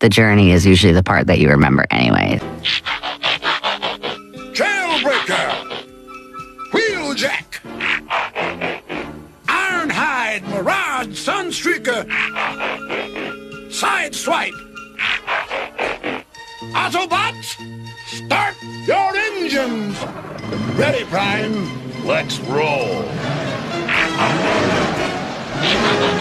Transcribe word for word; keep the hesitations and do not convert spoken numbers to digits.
the journey is usually the part that you remember anyway. Trailbreaker, Wheeljack, Ironhide, Mirage, Sunstreaker, Sideswipe, Autobots, start your engines. Ready, Prime. Let's roll.